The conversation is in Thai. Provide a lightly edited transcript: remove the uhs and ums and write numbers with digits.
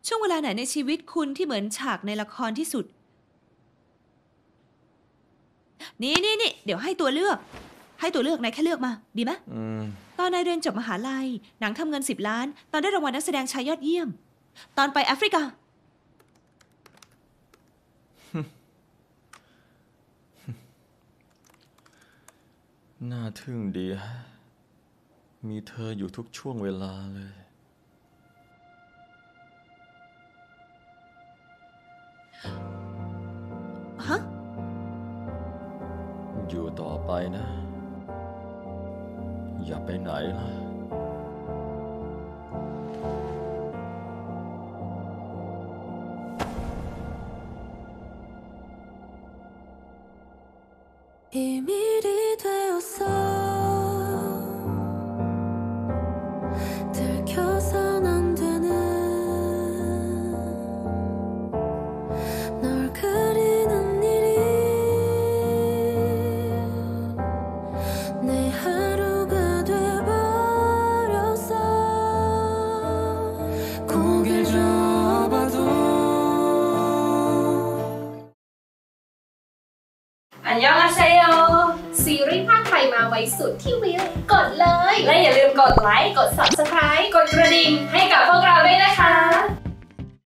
ช่วงเวลาไหนในชีวิตคุณที่เหมือนฉากในละครที่สุดนี่เดี๋ยวให้ตัวเลือกนายแค่เลือกมาดีไหมตอนนายเรียนจบมหาลัยหนังทำเงิน10 ล้านตอนได้รางวัลนักแสดงชายยอดเยี่ยมตอนไปแอฟริกาน่าทึ่งดีฮะมีเธออยู่ทุกช่วงเวลาเลยฮะอยู่ต่อไปนะอย่าไปไหนล่ะอันยองอาเซโยซีรีส์ภาคไทยมาไว้สุดที่วิวกดเลยและอย่าลืมกดไลค์ กด Subscribe กดกระดิ่งให้กับพวกเราด้วยนะคะ